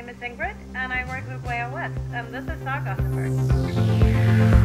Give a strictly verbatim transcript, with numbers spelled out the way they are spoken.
name is Ingrid and I work with Way Out West, and this is our Gothenburg.